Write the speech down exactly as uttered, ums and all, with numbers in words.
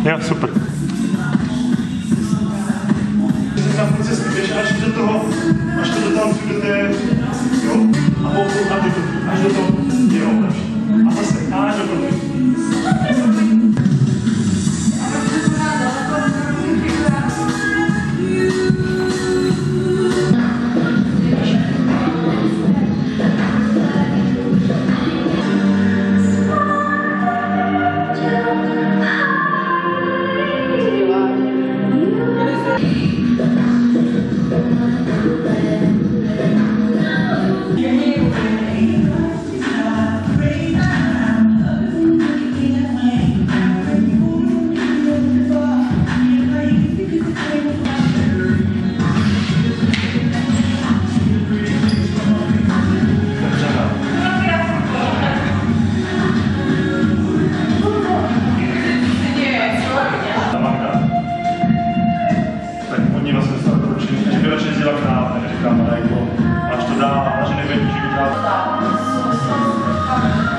Jo, super. Tam v cestě běž až do toho, až to do tam do té, jo, a pokud a do toho, až do toho, jo, a zase, až do toho. Až to dá, až nevědí, že by dá.